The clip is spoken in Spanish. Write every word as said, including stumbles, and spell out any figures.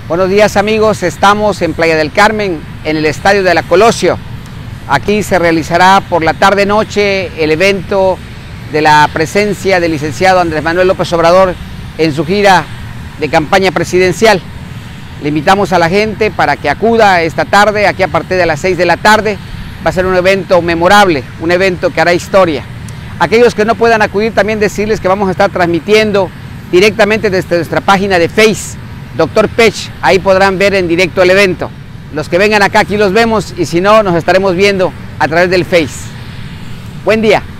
Buenos días amigos, estamos en Playa del Carmen, en el Estadio de la Colosio. Aquí se realizará por la tarde-noche el evento de la presencia del licenciado Andrés Manuel López Obrador en su gira de campaña presidencial. Le invitamos a la gente para que acuda esta tarde, aquí a partir de las seis de la tarde. Va a ser un evento memorable, un evento que hará historia. Aquellos que no puedan acudir, también decirles que vamos a estar transmitiendo directamente desde nuestra página de Face, Doctor Pech, ahí podrán ver en directo el evento. Los que vengan acá, aquí los vemos, y si no, nos estaremos viendo a través del Face. Buen día.